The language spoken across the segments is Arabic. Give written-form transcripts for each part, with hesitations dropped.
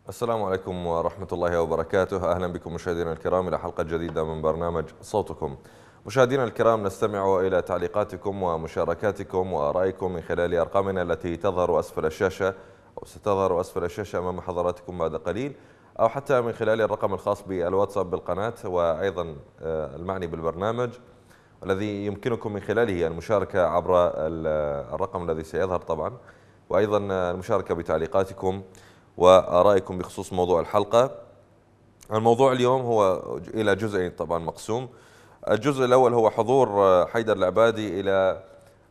السلام عليكم ورحمة الله وبركاته. أهلا بكم مشاهدينا الكرام إلى حلقة جديدة من برنامج صوتكم. مشاهدينا الكرام، نستمع إلى تعليقاتكم ومشاركاتكم وآرائكم من خلال أرقامنا التي تظهر أسفل الشاشة أو ستظهر أسفل الشاشة أمام حضراتكم بعد قليل، أو حتى من خلال الرقم الخاص بالواتساب بالقناة، وأيضا المعني بالبرنامج الذي يمكنكم من خلاله المشاركة عبر الرقم الذي سيظهر طبعا، وأيضا المشاركة بتعليقاتكم وآرائكم بخصوص موضوع الحلقة. الموضوع اليوم هو إلى جزئين طبعا مقسوم. الجزء الأول هو حضور حيدر العبادي إلى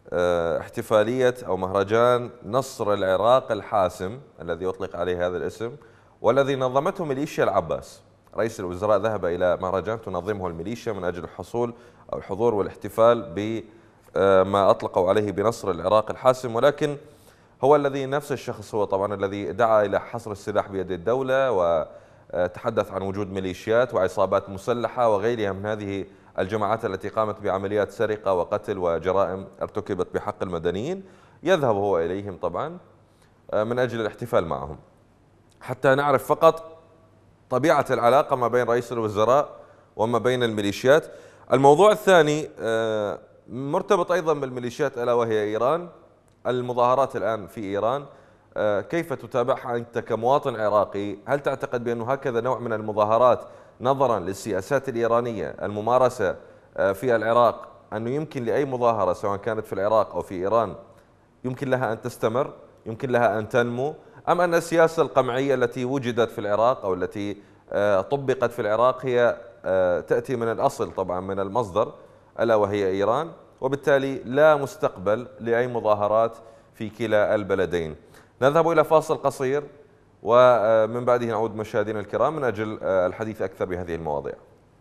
احتفالية أو مهرجان نصر العراق الحاسم الذي يطلق عليه هذا الاسم، والذي نظمته ميليشيا العباس. رئيس الوزراء ذهب إلى مهرجان تنظمه الميليشيا من أجل الحصول أو الحضور والاحتفال بما أطلقوا عليه بنصر العراق الحاسم، ولكن هو الذي نفس الشخص هو طبعا الذي دعا إلى حصر السلاح بيد الدولة، وتحدث عن وجود ميليشيات وعصابات مسلحة وغيرها من هذه الجماعات التي قامت بعمليات سرقة وقتل وجرائم ارتكبت بحق المدنيين. يذهب هو إليهم طبعا من أجل الاحتفال معهم، حتى نعرف فقط طبيعة العلاقة ما بين رئيس الوزراء وما بين الميليشيات. الموضوع الثاني مرتبط أيضا بالميليشيات، ألا وهي إيران. المظاهرات الآن في إيران كيف تتابعها أنت كمواطن عراقي؟ هل تعتقد بأن هكذا نوع من المظاهرات نظرا للسياسات الإيرانية الممارسة في العراق أنه يمكن لأي مظاهرة سواء كانت في العراق أو في إيران يمكن لها أن تستمر، يمكن لها أن تنمو، أم أن السياسة القمعية التي وجدت في العراق أو التي طبقت في العراق هي تأتي من الأصل طبعا من المصدر ألا وهي إيران، وبالتالي لا مستقبل لأي مظاهرات في كلا البلدين؟ نذهب إلى فاصل قصير ومن بعده نعود مشاهدينا الكرام من أجل الحديث أكثر بهذه المواضيع.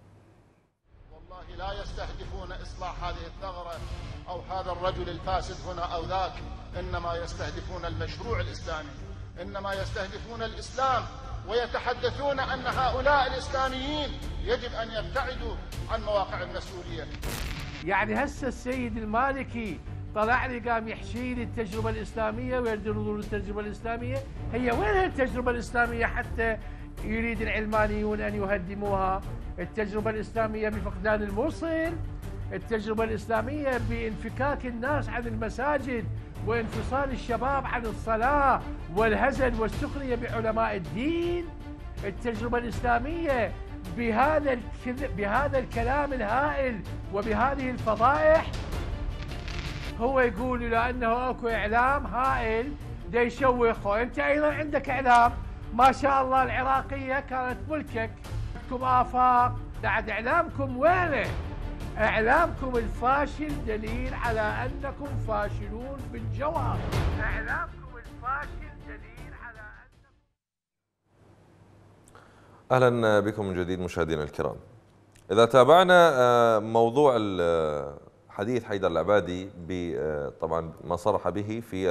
والله لا يستهدفون إصلاح هذه الثغرة أو هذا الرجل الفاسد هنا أو ذاك، إنما يستهدفون المشروع الإسلامي، إنما يستهدفون الإسلام، ويتحدثون أن هؤلاء الإسلاميين يجب أن يبتعدوا عن مواقع المسؤولية. يعني هسه السيد المالكي طلع لي قام يحشي لي التجربة الإسلامية ويردون التجربة الإسلامية. هي وين التجربة الإسلامية حتى يريد العلمانيون أن يهدموها؟ التجربة الإسلامية بفقدان الموصل، التجربة الإسلامية بانفكاك الناس عن المساجد وانفصال الشباب عن الصلاة والهزل والسخرية بعلماء الدين، التجربة الإسلامية بهذا الكلام الهائل وبهذه الفضائح. هو يقول لأنه اكو إعلام هائل دا يشوخ، وأنت أيضا عندك إعلام ما شاء الله. العراقية كانت ملكك، عندكم آفاق، بعد إعلامكم وينه؟ إعلامكم الفاشل دليل على أنكم فاشلون بالجوهر. إعلامكم الفاشل دليل على أنكم. أهلا بكم من جديد مشاهدينا الكرام. إذا تابعنا موضوع حديث حيدر العبادي طبعا ما صرح به في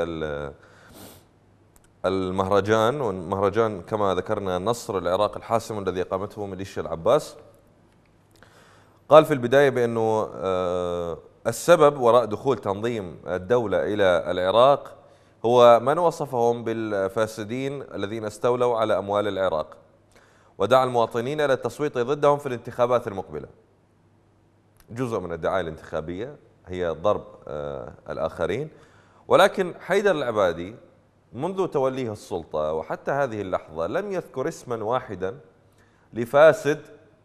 المهرجان، والمهرجان كما ذكرنا نصر العراق الحاسم الذي قامته ميليشيا العباس، قال في البداية بأنه السبب وراء دخول تنظيم الدولة إلى العراق هو من وصفهم بالفاسدين الذين استولوا على أموال العراق، ودعا المواطنين إلى التصويت ضدهم في الانتخابات المقبلة. جزء من الدعاية الانتخابية هي ضرب الآخرين، ولكن حيدر العبادي منذ توليه السلطة وحتى هذه اللحظة لم يذكر اسما واحدا لفاسد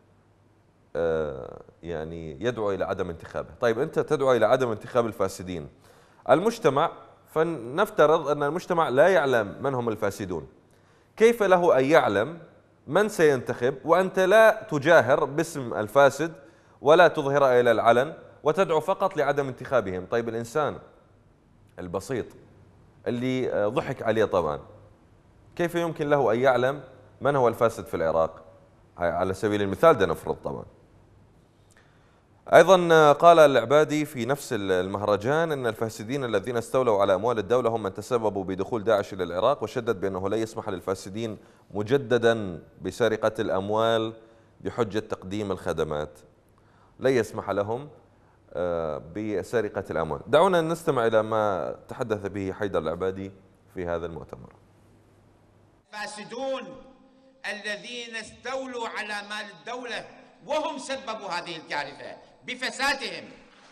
يعني يدعو إلى عدم انتخابه. طيب أنت تدعو إلى عدم انتخاب الفاسدين، المجتمع، فنفترض أن المجتمع لا يعلم من هم الفاسدون، كيف له أن يعلم من سينتخب وأنت لا تجاهر باسم الفاسد ولا تظهر إلى العلن وتدعو فقط لعدم انتخابهم؟ طيب الإنسان البسيط اللي ضحك عليه طبعا كيف يمكن له أن يعلم من هو الفاسد في العراق؟ على سبيل المثال ده نفرض طبعا. أيضا قال العبادي في نفس المهرجان أن الفاسدين الذين استولوا على أموال الدولة هم من تسببوا بدخول داعش إلى العراق، وشدد بأنه لا يسمح للفاسدين مجددا بسرقة الأموال بحجة تقديم الخدمات، لا يسمح لهم بسرقة الأموال. دعونا نستمع إلى ما تحدث به حيدر العبادي في هذا المؤتمر. فاسدون الذين استولوا على مال الدولة وهم سببوا هذه الكارثة بفسادهم.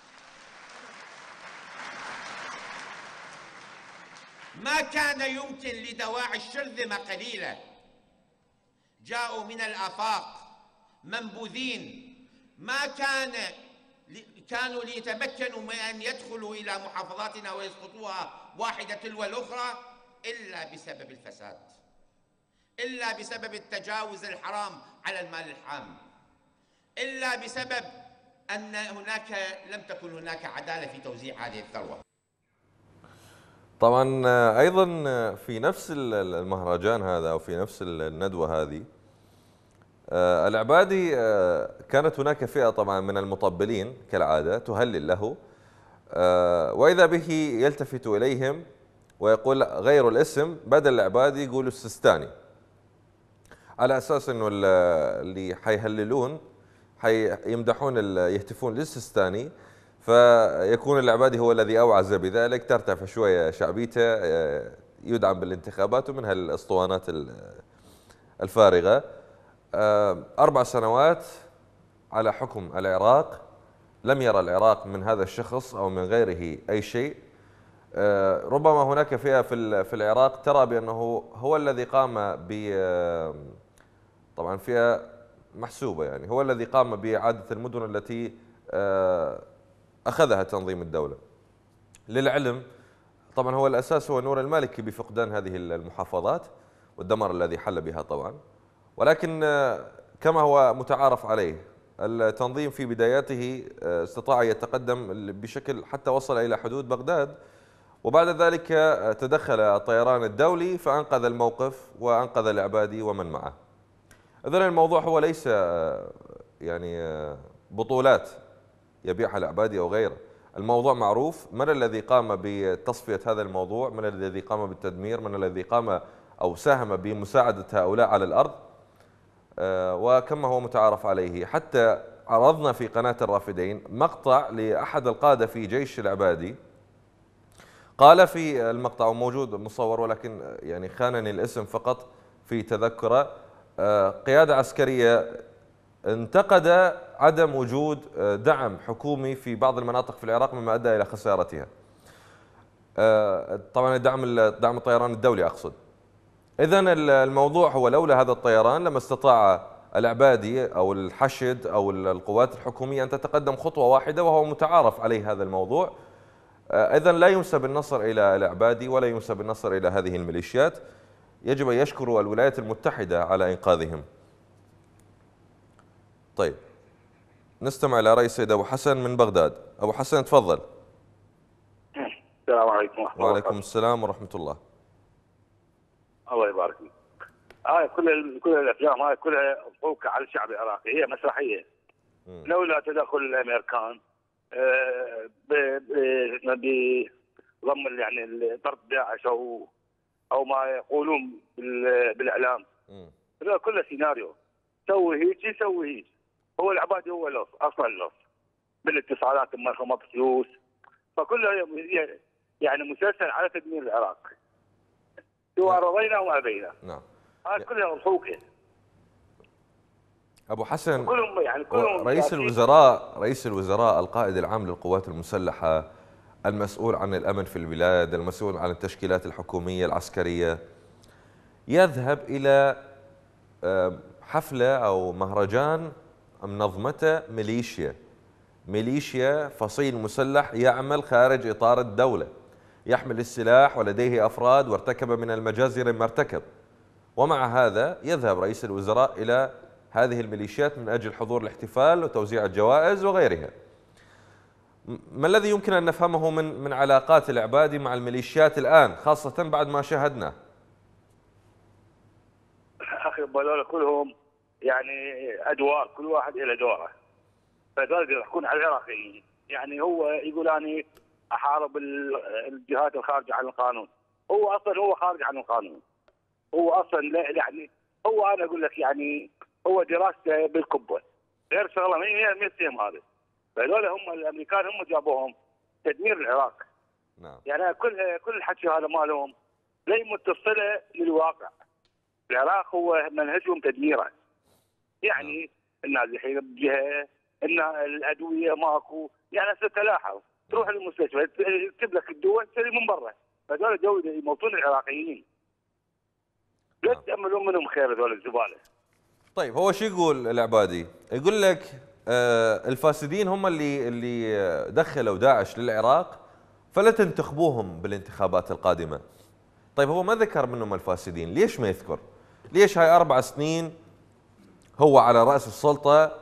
ما كان يمكن لدواعي الشرذمة قليلة جاءوا من الآفاق منبوذين، ما كانوا ليتمكنوا من أن يدخلوا إلى محافظاتنا ويسقطوها واحدة تلو الأخرى إلا بسبب الفساد، إلا بسبب التجاوز الحرام على المال العام، إلا بسبب أن لم تكن هناك عدالة في توزيع هذه الثروة. طبعا أيضا في نفس المهرجان هذا أو في نفس الندوة هذه العبادي كانت هناك فئة طبعا من المطبلين كالعادة تهلل له، وإذا به يلتفت إليهم ويقول غير الاسم، بدل العبادي يقولوا السستاني، على أساس أنه اللي حيهللون حيمدحون يهتفون للسستاني، فيكون العبادي هو الذي أوعز بذلك، ترتفع شوية شعبيته، يدعم بالانتخابات ومن هالاسطوانات الفارغة. 4 سنوات على حكم العراق، لم يرى العراق من هذا الشخص أو من غيره أي شيء. ربما هناك فئة في العراق ترى بأنه هو الذي قام طبعا فئة محسوبة، يعني هو الذي قام بإعادة المدن التي أخذها تنظيم الدولة. للعلم طبعا هو الأساس هو نور المالكي بفقدان هذه المحافظات والدمار الذي حل بها طبعا، ولكن كما هو متعارف عليه التنظيم في بداياته استطاع يتقدم بشكل حتى وصل إلى حدود بغداد، وبعد ذلك تدخل الطيران الدولي فأنقذ الموقف وأنقذ العبادي ومن معه. إذن الموضوع هو ليس يعني بطولات يبيعها العبادي أو غيره، الموضوع معروف، من الذي قام بتصفية هذا الموضوع، من الذي قام بالتدمير، من الذي قام أو ساهم بمساعدة هؤلاء على الأرض، وكما هو متعارف عليه. حتى عرضنا في قناة الرافدين مقطع لأحد القادة في جيش العبادي، قال في المقطع وموجود مصور ولكن يعني خانني الاسم فقط في تذكره، قيادة عسكرية انتقد عدم وجود دعم حكومي في بعض المناطق في العراق مما أدى إلى خسارتها. طبعا دعم الطيران الدولي أقصد. إذن الموضوع هو لولا هذا الطيران لما استطاع العبادي أو الحشد أو القوات الحكومية أن تتقدم خطوة واحدة، وهو متعارف عليه هذا الموضوع. إذن لا ينسب النصر إلى العبادي ولا ينسب النصر إلى هذه الميليشيات، يجب أن يشكروا الولايات المتحدة على إنقاذهم. طيب نستمع إلى رأي السيد أبو حسن من بغداد. أبو حسن تفضل. السلام عليكم ورحمة الله. وعليكم السلام ورحمة الله. الله يبارك فيك. كل الافلام هاي كلها مفوكه على الشعب العراقي، هي مسرحيه. لولا تدخل الامريكان بضم يعني طرد داعش او ما يقولون بالاعلام، هذا كله سيناريو. سوي هيك سوي هيك. هو العبادي هو اللص اصلا اللص بالاتصالات بمنظمات فلوس، فكله يعني مسلسل على تدمير العراق سواء رضينا وما ابينا. نعم. هاي كلها مفوكه. أبو حسن، كلهم رئيس الوزراء القائد العام للقوات المسلحة، المسؤول عن الأمن في البلاد، المسؤول عن التشكيلات الحكومية العسكرية، يذهب إلى حفلة أو مهرجان منظمته ميليشيا فصيل مسلح يعمل خارج إطار الدولة، يحمل السلاح ولديه أفراد وارتكب من المجازر ما ارتكب، ومع هذا يذهب رئيس الوزراء إلى هذه الميليشيات من أجل حضور الاحتفال وتوزيع الجوائز وغيرها. ما الذي يمكن أن نفهمه من علاقات العبادي مع الميليشيات الآن، خاصة بعد ما شاهدنا؟ أخي هذول كلهم يعني أدوار، كل واحد له دوره، فذلك يحكون على العراقيين. يعني هو يقول أنا أحارب الجهات الخارجة عن القانون، هو أصلا هو خارج عن القانون، هو أصلا لا يعني هو أنا أقول لك يعني هو دراسته بالكبة غير شغله ما يتم هذا. فهذول هم الامريكان هم جابوهم تدمير العراق. نعم. يعني كل الحكي هذا مالهم لا متصله للواقع. العراق هو منهجهم تدميره. يعني النازحين بجهه، ان الادويه ماكو، يعني تتلاحظ تروح المستشفى يكتب لك الدواء تشتري من برا، فهذول جو يموتون العراقيين. لا تاملون منهم خير هذول الزباله. طيب هو شو يقول العبادي؟ يقول لك الفاسدين هم اللي دخلوا داعش للعراق، فلا تنتخبوهم بالانتخابات القادمه. طيب هو ما ذكر منهم الفاسدين، ليش ما يذكر؟ ليش هاي 4 سنين هو على رأس السلطة،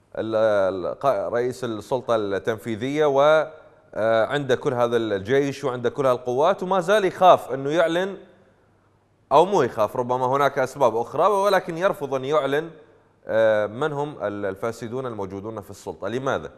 رئيس السلطة التنفيذية، وعنده كل هذا الجيش وعنده كل هالقوات، وما زال يخاف أنه يعلن، أو مو يخاف، ربما هناك أسباب أخرى، ولكن يرفض أن يعلن من هم الفاسدون الموجودون في السلطة. لماذا؟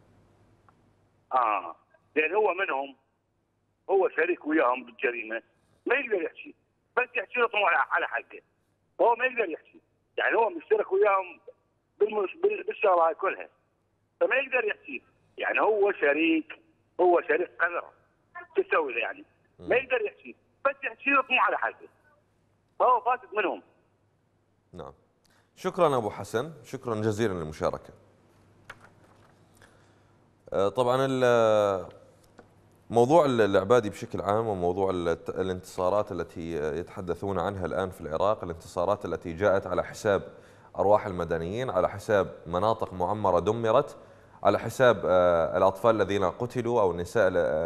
لأن هو منهم، هو شريك وياهم بالجريمة، ما يقدر يحكي، بس يحكي لهم على حقه، هو ما يقدر يحكي، يعني هو مشترك وياهم بالشغله هاي كلها، فما يقدر يحكي، يعني هو شريك قذر، شو تسوي له يعني؟ ما يقدر يحكي، بس يحكي لهم على حقه، فهو فاسد منهم. نعم. شكرا أبو حسن، شكرا جزيلا للمشاركة. طبعا موضوع العبادي بشكل عام وموضوع الانتصارات التي يتحدثون عنها الآن في العراق، الانتصارات التي جاءت على حساب أرواح المدنيين، على حساب مناطق معمرة دمرت، على حساب الأطفال الذين قتلوا أو النساء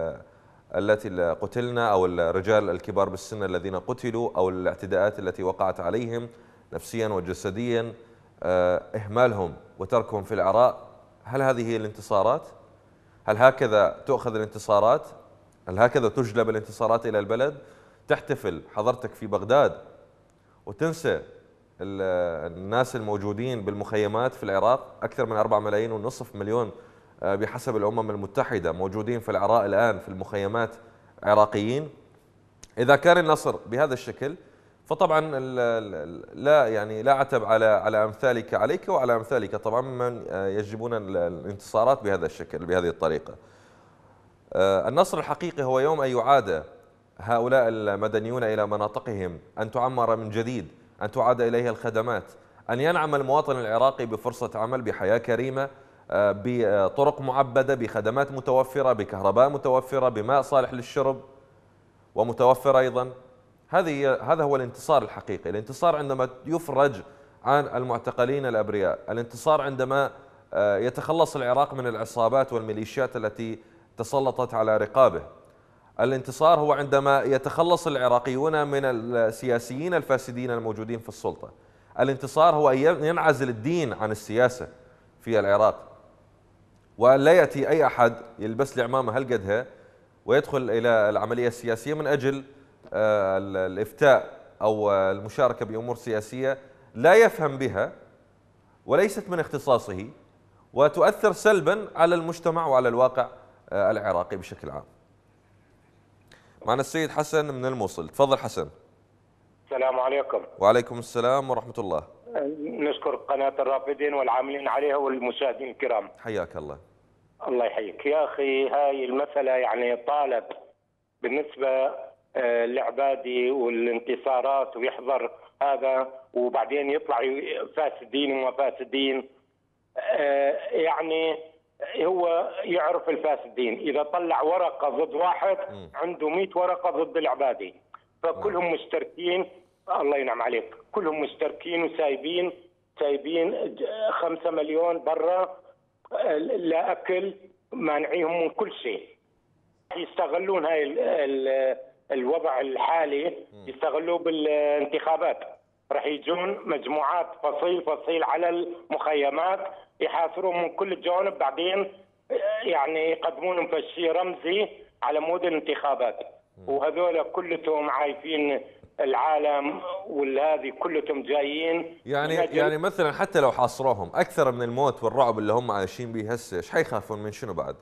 التي قتلنا أو الرجال الكبار بالسن الذين قتلوا أو الاعتداءات التي وقعت عليهم نفسيا وجسديا، إهمالهم وتركهم في العراء. هل هذه هي الانتصارات؟ هل هكذا تؤخذ الانتصارات؟ هل هكذا تجلب الانتصارات إلى البلد؟ تحتفل حضرتك في بغداد وتنسى الناس الموجودين بالمخيمات في العراق، أكثر من 4.5 مليون بحسب الأمم المتحدة موجودين في العراق الآن في المخيمات عراقيين. إذا كان النصر بهذا الشكل فطبعا لا عتب على أمثالك عليك وعلى أمثالك طبعا من يجلبون الانتصارات بهذا الشكل بهذه الطريقة. النصر الحقيقي هو يوم أن يعاد هؤلاء المدنيون إلى مناطقهم، أن تعمر من جديد، أن تعاد إليها الخدمات، أن ينعم المواطن العراقي بفرصة عمل، بحياة كريمة، بطرق معبدة، بخدمات متوفرة، بكهرباء متوفرة، بماء صالح للشرب ومتوفر أيضا. هذا هو الانتصار الحقيقي. الانتصار عندما يفرج عن المعتقلين الأبرياء، الانتصار عندما يتخلص العراق من العصابات والميليشيات التي تسلطت على رقابه. الانتصار هو عندما يتخلص العراقيون من السياسيين الفاسدين الموجودين في السلطة. الانتصار هو أن ينعزل الدين عن السياسة في العراق، وأن لا يأتي أي أحد يلبس لي عمامة هالقدها ويدخل إلى العملية السياسية من أجل الإفتاء أو المشاركة بأمور سياسية لا يفهم بها وليست من اختصاصه، وتؤثر سلبا على المجتمع وعلى الواقع العراقي بشكل عام. معنا السيد حسن من الموصل. تفضل حسن. السلام عليكم. وعليكم السلام ورحمة الله. نشكر قناة الرافدين والعاملين عليها والمشاهدين الكرام. حياك الله. الله يحييك يا أخي. هاي المسألة يعني طالت بالنسبة للعبادي والانتصارات ويحضر هذا وبعدين يطلع فاسدين وما فاسدين. يعني هو يعرف الفاسدين، إذا طلع ورقة ضد واحد عنده 100 ورقة ضد العبادي، فكلهم مشتركين. الله ينعم عليك، كلهم مشتركين وسايبين 5 مليون برا لا أكل، مانعيهم من كل شيء. يستغلون هاي الوضع الحالي، يستغلوه بالانتخابات. راح يجون مجموعات فصيل على المخيمات يحاصرون من كل الجوانب، بعدين يعني يقدمون فشي رمزي على مود الانتخابات. وهذول كلهم عايفين العالم والهذه كلهم جايين يعني مثلا حتى لو حاصروهم اكثر من الموت والرعب اللي هم عايشين به هسه، ايش حيخافون من شنو بعد؟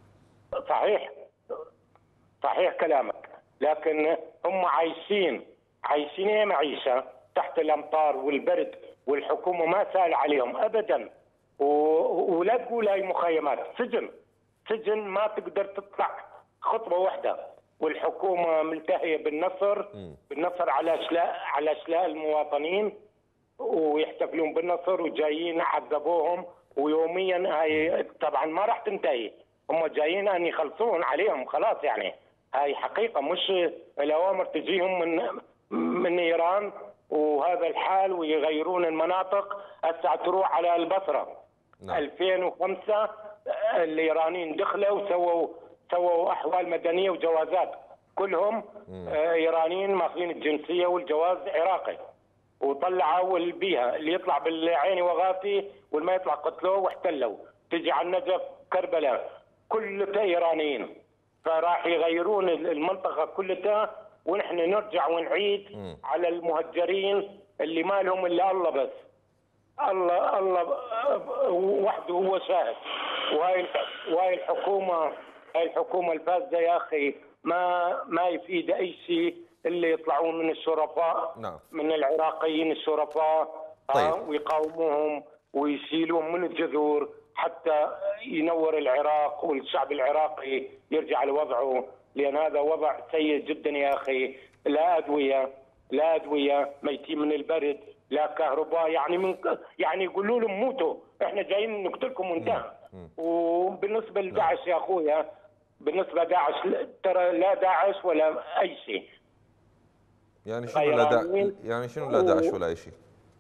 صحيح كلامك، لكن هم عايشين معيشه تحت الامطار والبرد، والحكومه ما سال عليهم ابدا. ولا تقول هاي مخيمات، سجن ما تقدر تطلع خطوه واحده، والحكومه ملتهيه بالنصر على اشلاء المواطنين، ويحتفلون بالنصر وجايين عذبوهم، ويوميا هاي طبعا ما راح تنتهي، هم جايين ان يخلصون عليهم خلاص. يعني هاي حقيقه، مش الاوامر تجيهم من ايران وهذا الحال، ويغيرون المناطق. هسه تروح على البصره 2005 الايرانيين دخلوا سووا احوال مدنيه وجوازات، كلهم ايرانيين ماخذين الجنسيه والجواز عراقي، وطلعوا البيها اللي يطلع بالعيني وغاثي والما يطلع قتلوه واحتلوا. تجي على النجف كربلاء كلها ايرانيين، فراح يغيرون المنطقه كلها، ونحن نرجع ونعيد على المهجرين اللي ما لهم الا الله بس. الله وحده هو شاهد. وهاي الحكومه الفاسده يا اخي ما يفيد اي شيء، اللي يطلعون من الشرفاء من العراقيين الشرفاء ويقاوموهم ويشيلوهم من الجذور حتى ينور العراق والشعب العراقي يرجع لوضعه، لان هذا وضع سيء جدا يا اخي. لا ادويه، ميتين من البرد، لا كهرباء. يعني يقولوا لهم موتوا، احنا جايين نقتلكم وانتهى. وبالنسبه لداعش يا اخويا، بالنسبه داعش ترى لا داعش ولا اي شيء. يعني شنو لا داعش ولا اي شيء؟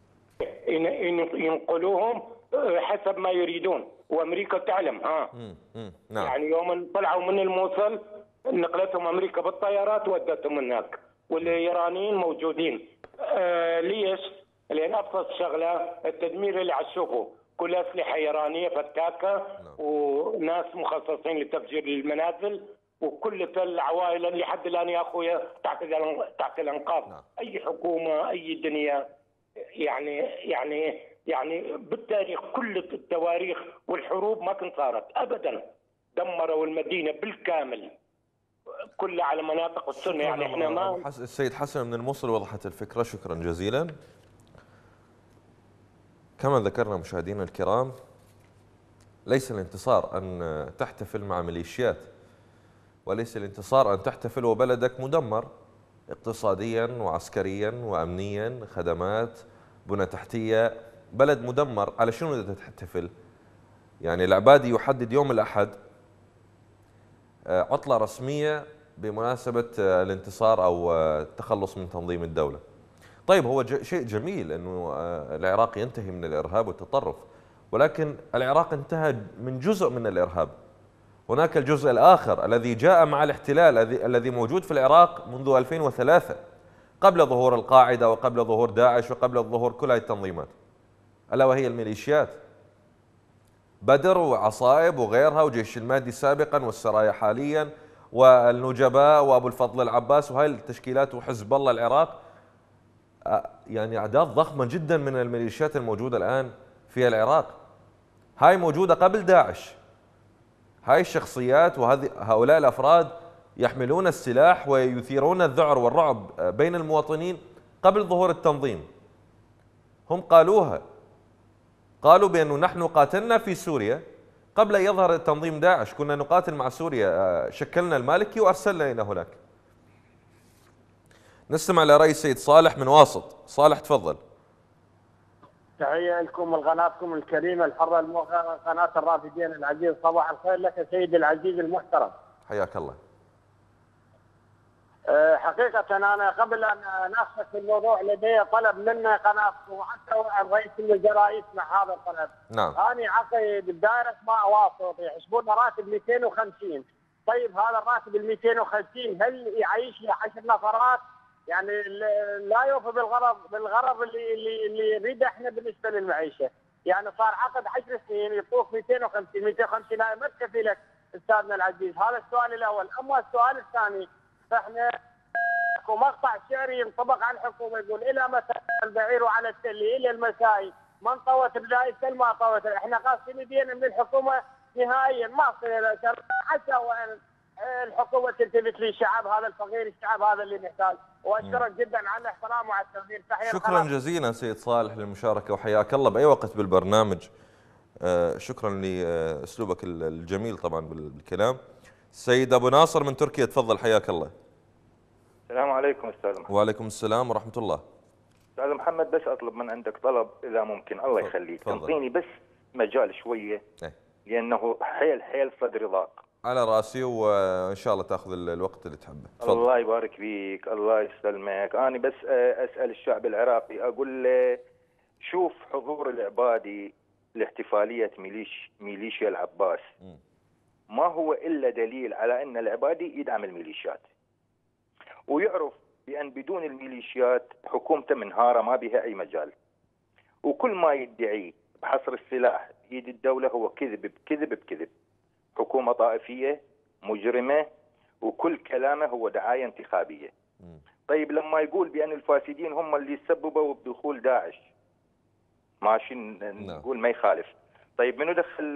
ينقلوهم حسب ما يريدون، وامريكا تعلم. نعم. يعني يوم طلعوا من الموصل نقلتهم امريكا بالطيارات ودتهم هناك، والايرانيين موجودين. ليش؟ لان ابسط شغله التدمير اللي تشوفه كل اسلحه ايرانيه فتاكه، وناس مخصصين لتفجير المنازل، وكل العوائل اللي حد الان يا اخويا تحت الانقاض. اي حكومه اي دنيا يعني بالتاريخ، كل التواريخ والحروب ما كانت صارت ابدا. دمروا المدينه بالكامل كلها على مناطق السنه. يعني احنا ما السيد حسن من الموصل وضحت الفكره، شكرا جزيلا. كما ذكرنا مشاهدينا الكرام، ليس الانتصار ان تحتفل مع ميليشيات، وليس الانتصار ان تحتفل وبلدك مدمر اقتصاديا وعسكريا وامنيا، خدمات، بنى تحتيه، بلد مدمر. على شنو بدك تحتفل؟ يعني العبادي يحدد يوم الاحد عطله رسميه بمناسبه الانتصار او التخلص من تنظيم الدوله. طيب هو شيء جميل انه العراق ينتهي من الارهاب والتطرف، ولكن العراق انتهى من جزء من الارهاب. هناك الجزء الاخر الذي جاء مع الاحتلال، الذي موجود في العراق منذ 2003، قبل ظهور القاعده وقبل ظهور داعش وقبل ظهور كل هذه التنظيمات، الا وهي الميليشيات، بدر وعصائب وغيرها، وجيش المهدي سابقا والسرايا حاليا، والنجباء وابو الفضل العباس، وهاي التشكيلات، وحزب الله العراق. يعني اعداد ضخمه جدا من الميليشيات الموجوده الان في العراق، هاي موجوده قبل داعش. هاي الشخصيات وهؤلاء الافراد يحملون السلاح ويثيرون الذعر والرعب بين المواطنين قبل ظهور التنظيم. هم قالوها، قالوا بأنه نحن قاتلنا في سوريا قبل أن يظهر تنظيم داعش، كنا نقاتل مع سوريا، شكلنا المالكي وأرسلنا إلى هناك. نستمع لرأي السيد صالح من واسط. صالح تفضل. تحية لكم وقناتكم الكريمة الحرة قناة الرافدين العزيز. صباح الخير لك سيدي العزيز المحترم. حياك الله. حقيقة أنا قبل أن ناقشك في الموضوع لدي طلب من قناتكم وحتى رئيس الوزراء يسمع هذا الطلب. نعم. أنا عقيد بدائرة ماء واسط يحسبون راتب 250. طيب هذا الراتب ال 250 هل يعيش لي 10 نفرات؟ يعني لا يوفي بالغرض اللي نريده احنا بالنسبة للمعيشة. يعني صار عقد 10 سنين يطوف 250 ما تكفي لك أستاذنا العزيز. هذا السؤال الأول. أما السؤال الثاني، فاحنا مقطع شعري ينطبق على الحكومه يقول الى متى البعير على التلي الى المساء من طوت بدايه ما طوت. احنا قاصدين دينا من الحكومه نهائيا ما صير حتى وان الحكومه تلتفت للشعب هذا الفقير، الشعب هذا اللي محتاج. واشكرك جدا على الاحترام وعلى التقدير. شكرا جزيلا سيد صالح للمشاركه وحياك الله باي وقت بالبرنامج. شكرا لاسلوبك الجميل طبعا بالكلام. سيد أبو ناصر من تركيا، تفضل حياك الله. السلام عليكم أستاذ محمد. وعليكم السلام ورحمة الله. أستاذ محمد، بس أطلب من عندك طلب إذا ممكن، الله يخليك، تنطيني بس مجال شوية لأنه حيل صدري ضاق. على راسي، وإن شاء الله تأخذ الوقت اللي تحبه. تفضل. الله يبارك فيك، الله يسلمك. أنا بس أسأل الشعب العراقي، أقول له شوف حضور العبادي لاحتفالية ميليشيا العباس ما هو إلا دليل على أن العبادي يدعم الميليشيات، ويعرف بأن بدون الميليشيات حكومته منهارة ما بها أي مجال، وكل ما يدعيه بحصر السلاح بيد الدولة هو كذب بكذب بكذب، حكومة طائفية مجرمة، وكل كلامه هو دعاية انتخابية. طيب لما يقول بأن الفاسدين هم اللي سببوا بدخول داعش، ماشي نقول ما يخالف. طيب منو دخل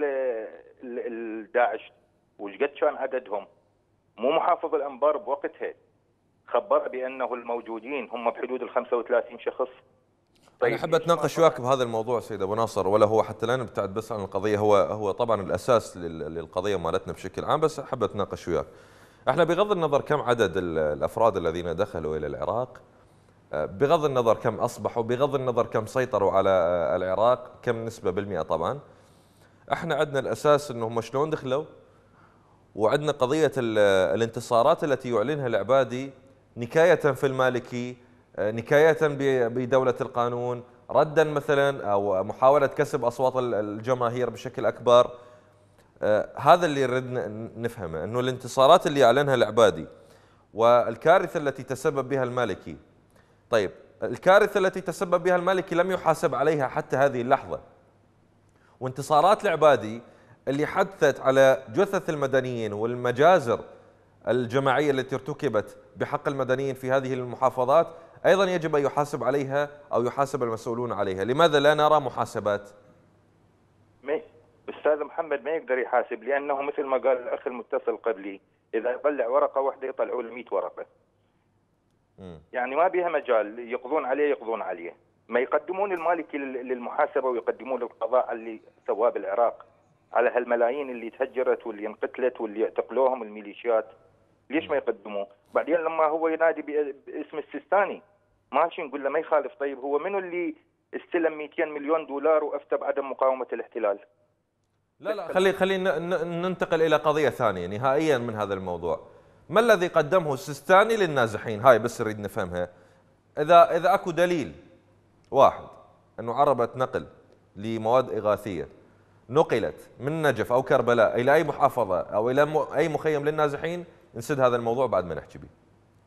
الداعش؟ وش قد كان عددهم؟ مو محافظ الأنبار بوقتها خبر بأنه الموجودين هم بحدود ال 35 شخص. طيب أنا أحب أتناقش وياك بهذا الموضوع سيد أبو ناصر، ولا هو حتى لا نبتعد بس عن القضية، هو طبعا الأساس للقضية مالتنا بشكل عام، بس أحب أتناقش وياك. احنا بغض النظر كم عدد الأفراد الذين دخلوا إلى العراق، بغض النظر كم أصبحوا، بغض النظر كم سيطروا على العراق، كم نسبة بالمئة، طبعا احنا عندنا الأساس أنهم شلون دخلوا، وعندنا قضية الانتصارات التي يعلنها العبادي نكاية في المالكي، نكاية بدولة القانون، ردا مثلا أو محاولة كسب أصوات الجماهير بشكل أكبر. هذا اللي نريد نفهمه، أنه الانتصارات اللي أعلنها العبادي والكارثة التي تسبب بها المالكي. طيب الكارثة التي تسبب بها المالكي لم يحاسب عليها حتى هذه اللحظة، وانتصارات العبادي اللي حدثت على جثث المدنيين والمجازر الجماعية التي ارتكبت بحق المدنيين في هذه المحافظات أيضا يجب أن يحاسب عليها أو يحاسب المسؤولون عليها. لماذا لا نرى محاسبات؟ أستاذ محمد ما يقدر يحاسب، لأنه مثل ما قال الأخ المتصل قبلي، إذا يطلع ورقة واحدة يطلعوا له 100 ورقة. يعني ما بيها مجال، يقضون عليه. ما يقدمون المالكي للمحاسبة ويقدمون للقضاء على اللي سواه بالعراق، على هالملايين اللي تهجرت واللي انقتلت واللي اعتقلوهم الميليشيات. ليش ما يقدموه؟ بعدين لما هو ينادي باسم السيستاني ماشي نقول له ما يخالف. طيب هو منو اللي استلم 200 مليون دولار وافتى بعدم مقاومة الاحتلال؟ لا خلينا ننتقل إلى قضية ثانية نهائيا من هذا الموضوع. ما الذي قدمه السيستاني للنازحين؟ هاي بس نريد نفهمها. إذا أكو دليل واحد أنه عربة نقل لمواد إغاثية نقلت من نجف أو كربلاء إلى أي محافظة أو إلى أي مخيم للنازحين، نسد هذا الموضوع بعد ما نحكي به.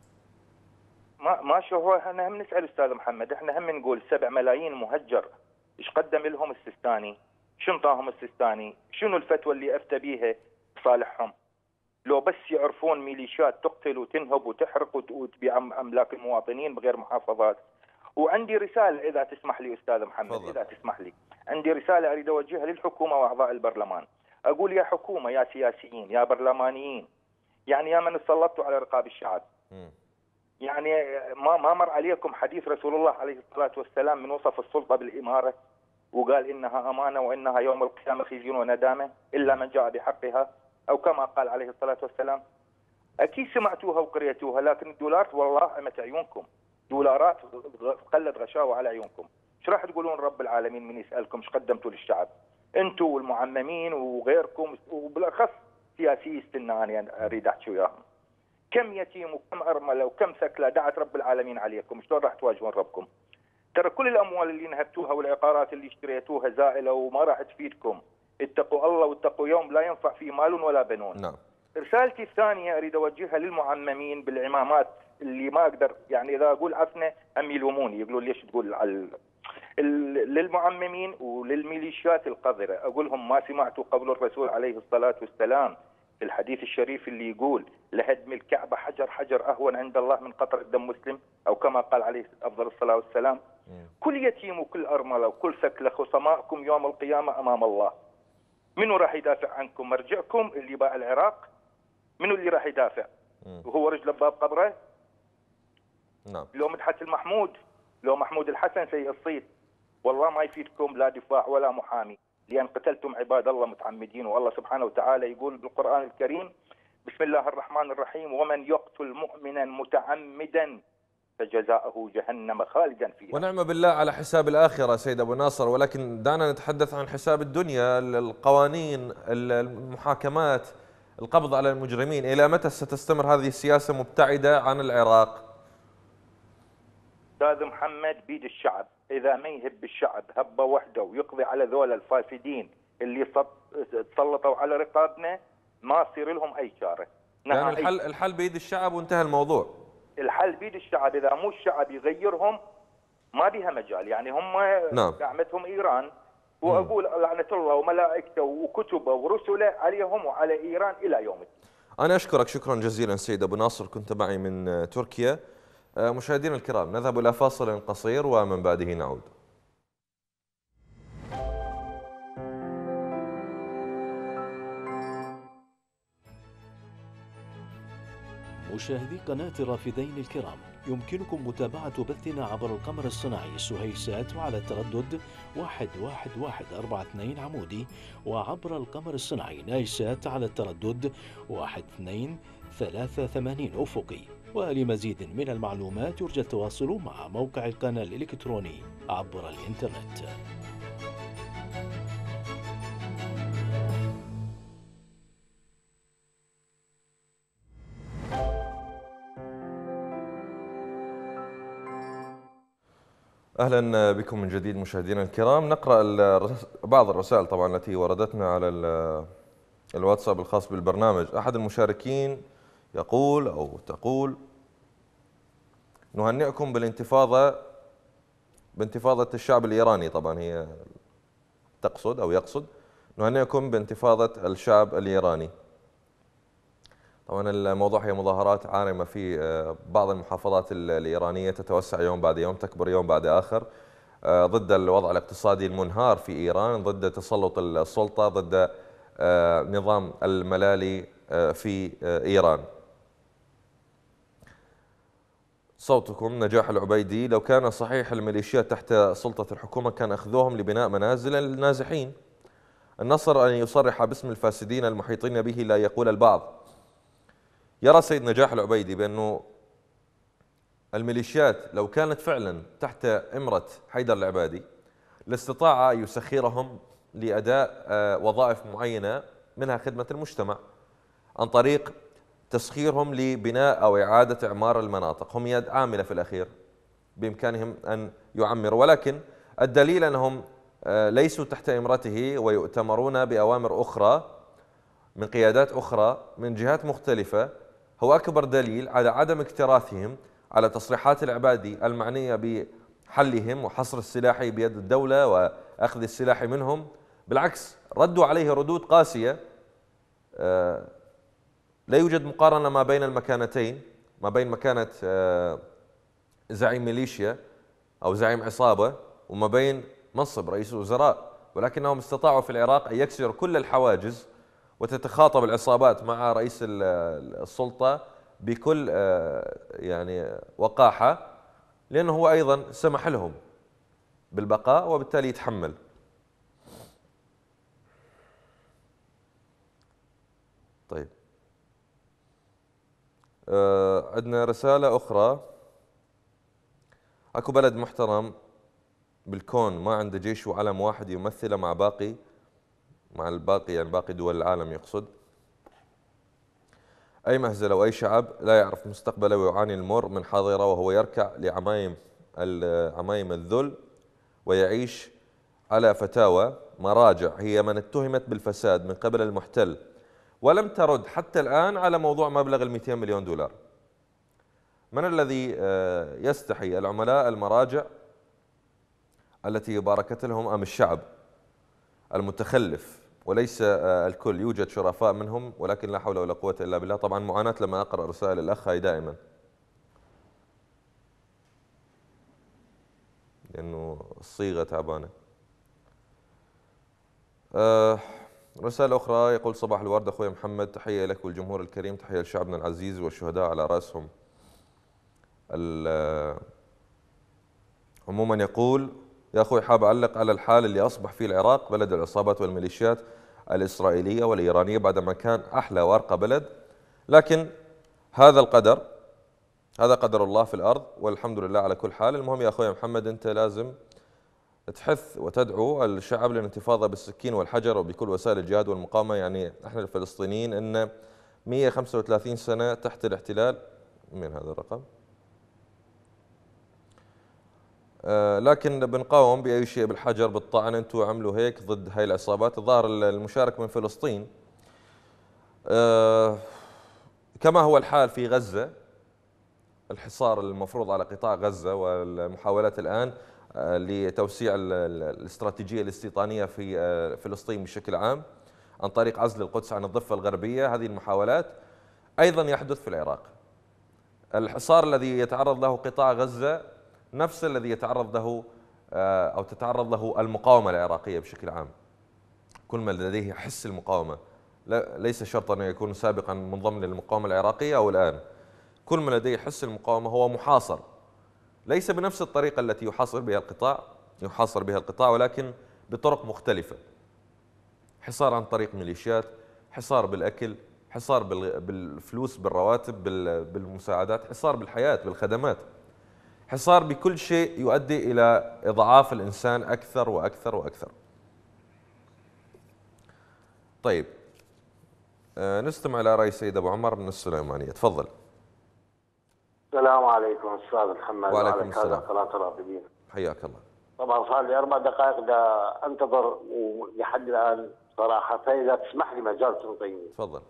ما شو هو، احنا هم نسأل أستاذ محمد، احنا هم نقول 7 ملايين مهجر ايش قدم لهم السيستاني؟ شنو انطاهم السيستاني؟ شنو الفتوى اللي افتى بيها بصالحهم؟ لو بس يعرفون ميليشيات تقتل وتنهب وتحرق وتبيع املاك المواطنين بغير محافظات. وعندي رسالة إذا تسمح لي أستاذ محمد، فضل. إذا تسمح لي عندي رسالة أريد أوجهها للحكومة وأعضاء البرلمان. أقول يا حكومة، يا سياسيين، يا برلمانيين، يعني يا من تسلطتوا على رقاب الشعب، يعني ما مر عليكم حديث رسول الله عليه الصلاة والسلام من وصف السلطة بالإمارة وقال إنها أمانة وإنها يوم القيامة خزي وندامة إلا من جاء بحقها، أو كما قال عليه الصلاة والسلام. أكيد سمعتوها وقريتوها، لكن الدولارات والله أمت عيونكم، دولارات خلت غشاوة على عيونكم. ايش راح تقولون رب العالمين من يسألكم ايش قدمتوا للشعب؟ انتم والمعممين وغيركم، وبالاخص سياسي استنى انا اريد احكي وياهم. كم يتيم وكم ارمله وكم ثكلى دعت رب العالمين عليكم، شلون راح تواجهون ربكم؟ ترى كل الاموال اللي نهبتوها والعقارات اللي اشتريتوها زائله وما راح تفيدكم. اتقوا الله واتقوا يوم لا ينفع فيه مال ولا بنون. نعم. رسالتي الثانيه اريد اوجهها للمعممين بالعمامات اللي ما اقدر، يعني اذا اقول عفنه هم يلوموني يقولون ليش تقول على للمعممين وللميليشيات القذره. اقول لهم ما سمعتوا قول الرسول عليه الصلاه والسلام في الحديث الشريف اللي يقول لهدم الكعبه حجر حجر اهون عند الله من قطر دم مسلم، او كما قال عليه افضل الصلاه والسلام. كل يتيم وكل ارمله وكل ثكله خصماءكم يوم القيامه امام الله. منو راح يدافع عنكم؟ مرجعكم اللي باع العراق؟ منو اللي راح يدافع؟ وهو رجل باب قبره؟ نعم. لو مدحت المحمود، لو محمود الحسن سيء الصيت، والله ما يفيدكم لا دفاع ولا محامي، لأن قتلتم عباد الله متعمدين. والله سبحانه وتعالى يقول بالقرآن الكريم بسم الله الرحمن الرحيم: ومن يقتل مؤمنا متعمدا فجزاؤه جهنم خالدا فيها. ونعم بالله على حساب الآخرة سيد أبو ناصر، ولكن دعنا نتحدث عن حساب الدنيا، القوانين، المحاكمات، القبض على المجرمين. إلى متى ستستمر هذه السياسة مبتعدة عن العراق؟ أستاذ محمد، بيد الشعب، إذا ما يهب الشعب هبة واحدة ويقضي على ذول الفاسدين اللي تسلطوا على رقابنا، ما يصير لهم أي شارة. يعني الحل بيد الشعب وانتهى الموضوع. الحل بيد الشعب، إذا مو الشعب يغيرهم ما بها مجال. يعني هم نعم. دعمتهم إيران، وأقول لعنة الله وملائكته وكتبه ورسله عليهم وعلى إيران إلى يوم الدين. أنا أشكرك شكرا جزيلا سيد أبو ناصر، كنت معي من تركيا. مشاهدينا الكرام، نذهب إلى فاصل قصير ومن بعده نعود. مشاهدي قناة الرافدين الكرام، يمكنكم متابعة بثنا عبر القمر الصناعي سهيسات وعلى التردد 11142 عمودي، وعبر القمر الصناعي نايسات على التردد 12383 أفقي. ولمزيد من المعلومات يرجى التواصل مع موقع القناة الإلكتروني عبر الإنترنت. أهلا بكم من جديد مشاهدينا الكرام. نقرأ بعض الرسائل طبعا التي وردتنا على الواتساب الخاص بالبرنامج. أحد المشاركين يقول أو تقول: نهنئكم بانتفاضة الشعب الإيراني. طبعا هي تقصد أو يقصد نهنئكم بانتفاضة الشعب الإيراني. طبعا الموضوع هي مظاهرات عارمة في بعض المحافظات الإيرانية، تتوسع يوم بعد يوم، تكبر يوم بعد آخر، ضد الوضع الاقتصادي المنهار في إيران، ضد تسلط السلطة، ضد نظام الملالي في إيران. صوتكم نجاح العبيدي: لو كان صحيح الميليشيات تحت سلطة الحكومة كان أخذوهم لبناء منازل النازحين. النصر أن يصرح باسم الفاسدين المحيطين به لا يقول البعض. يرى سيد نجاح العبيدي بأنه الميليشيات لو كانت فعلا تحت إمرة حيدر العبادي لاستطاع أن يسخرهم لأداء وظائف معينة، منها خدمة المجتمع، عن طريق تسخيرهم لبناء أو إعادة إعمار المناطق. هم يد عاملة في الأخير، بإمكانهم أن يعمروا، ولكن الدليل أنهم ليسوا تحت إمرته ويؤتمرون بأوامر أخرى من قيادات أخرى من جهات مختلفة هو أكبر دليل على عدم اكتراثهم على تصريحات العبادي المعنية بحلهم وحصر السلاح بيد الدولة وأخذ السلاح منهم. بالعكس، ردوا عليه ردود قاسية. لا يوجد مقارنة ما بين المكانتين، ما بين مكانة زعيم ميليشيا أو زعيم عصابة وما بين منصب رئيس الوزراء، ولكنهم استطاعوا في العراق أن يكسروا كل الحواجز وتتخاطب العصابات مع رئيس السلطة بكل يعني وقاحة، لأنه هو أيضا سمح لهم بالبقاء وبالتالي يتحمل. طيب، عندنا رسالة أخرى: أكو بلد محترم بالكون ما عنده جيش وعلم واحد يمثله مع الباقي، يعني باقي دول العالم يقصد. أي مهزلة وأي شعب لا يعرف مستقبله ويعاني المر من حاضره وهو يركع لعمايم الذل ويعيش على فتاوى مراجع هي من اتهمت بالفساد من قبل المحتل ولم ترد حتى الآن على موضوع مبلغ 200 مليون دولار. من الذي يستحي؟ العملاء المراجع التي باركت لهم أم الشعب المتخلف؟ وليس الكل، يوجد شرفاء منهم، ولكن لا حول ولا قوة إلا بالله. طبعا معاناة لما أقرأ رسائل الأخ هاي دائما، لأنه الصيغة تعبانة. رسالة أخرى يقول: صباح الورد أخوي محمد، تحية لك والجمهور الكريم، تحية لشعبنا العزيز والشهداء على رأسهم. عموما يقول: يا أخوي حاب أعلق على الحال اللي أصبح فيه العراق، بلد العصابات والميليشيات الإسرائيلية والإيرانية، بعدما كان أحلى وأرقى بلد لكن هذا القدر، هذا قدر الله في الأرض، والحمد لله على كل حال. المهم يا أخوي محمد، أنت لازم تحث وتدعو الشعب للانتفاضة بالسكين والحجر وبكل وسائل الجهاد والمقاومة. يعني احنا الفلسطينيين إن 135 سنة تحت الاحتلال. من هذا الرقم؟ لكن بنقاوم بأي شيء، بالحجر بالطعن. أنتوا عملوا هيك ضد هاي العصابات. الظاهر المشارك من فلسطين كما هو الحال في غزة، الحصار المفروض على قطاع غزة والمحاولات الآن لتوسيع الاستراتيجية الاستيطانية في فلسطين بشكل عام عن طريق عزل القدس عن الضفة الغربية. هذه المحاولات أيضا يحدث في العراق. الحصار الذي يتعرض له قطاع غزة نفس الذي يتعرض له أو تتعرض له المقاومة العراقية بشكل عام. كل من لديه حس المقاومة، ليس شرطا أن يكون سابقا منضم للمقاومة العراقية أو الآن، كل من لديه حس المقاومة هو محاصر، ليس بنفس الطريقة التي يحاصر بها القطاع، ولكن بطرق مختلفة. حصار عن طريق ميليشيات، حصار بالأكل، حصار بالفلوس، بالرواتب، بالمساعدات، حصار بالحياة، بالخدمات، حصار بكل شيء يؤدي إلى إضعاف الإنسان أكثر وأكثر وأكثر. طيب، نستمع إلى رأي السيد أبو عمر من السليمانية. تفضل. السلام عليكم أستاذ محمد. وعليكم السلام. قناة الرافدين. حياك الله. طبعا صار لي 4 دقائق دا أنتظر ولحد الآن صراحة، فإذا تسمح لي مجال تعطيني. تفضل.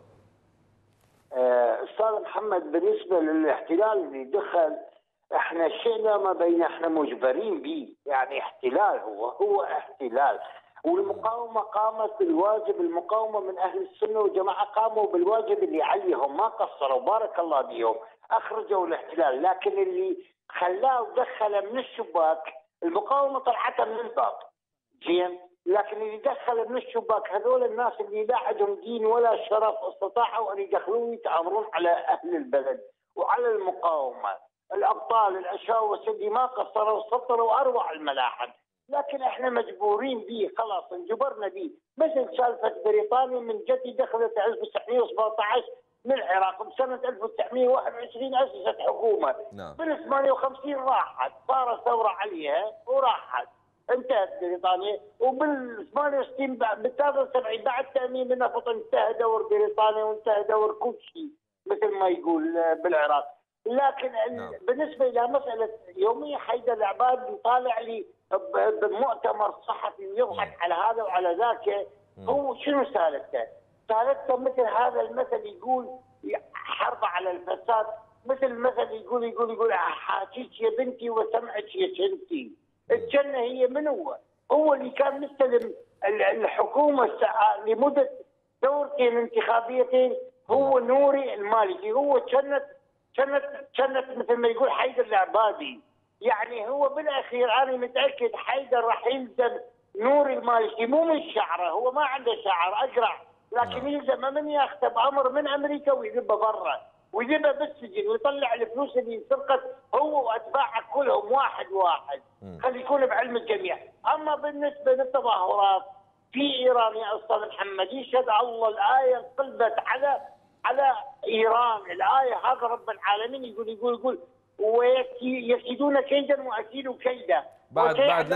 أستاذ محمد، بالنسبة للاحتلال اللي دخل، احنا شئنا ما بين احنا مجبرين به، يعني احتلال هو احتلال، والمقاومة قامت بالواجب. المقاومة من أهل السنة والجماعة قاموا بالواجب اللي عليهم، ما قصروا، بارك الله بهم، أخرجوا الاحتلال. لكن اللي خلاه ودخله من الشباك، المقاومة طلعتها من الباب، زين، لكن اللي دخل من الشباك هذول الناس اللي لا عندهم دين ولا شرف استطاعوا أن يدخلون ويتآمرون على أهل البلد وعلى المقاومة. الأبطال الأشاوس اللي ما قصروا سطروا أروع الملاحم، لكن احنا مجبورين به، خلاص انجبرنا به. مثل سالفة بريطانيا من جدي دخلت 1917 من العراق، بسنة 1921 أسست حكومة. نعم. بال 58 راحت، صارت ثورة عليها وراحت، انتهت بريطانيا. وبال 68 بال 73 بعد تأميم النفط انتهى دور بريطانيا وانتهى دور كل شيء مثل ما يقول بالعراق. لكن بالنسبة إلى مسألة يومية حيدر العباد يطالع لي بمؤتمر صحفي ويضحك على هذا وعلى ذاك، هو شنو سالته؟ سالته مثل هذا المثل يقول حرب على الفساد، مثل المثل يقول حاكيك يا بنتي وسمعك يا شنتي. الجنة هي من هو اللي كان مستلم الحكومة لمدة دورتين انتخابيتين، هو نوري المالكي. هو كانت مثل ما يقول حيدر العبادي، يعني هو بالاخير انا متاكد حيدر راح يلزم نوري المالكي، مو من شعره، هو ما عنده شعر اقرع، لكن يلزم من ياخذه بامر من امريكا ويذبه برا ويذبه بالسجن ويطلع الفلوس اللي انسرقت هو واتباعه كلهم واحد واحد، خلي يكون بعلم الجميع. اما بالنسبه للتظاهرات في ايران يا استاذ محمد، يشهد الله الايه انقلبت على ايران، الايه هذا رب العالمين يقول ويكيدون كيدا واكيد كيدا. بعد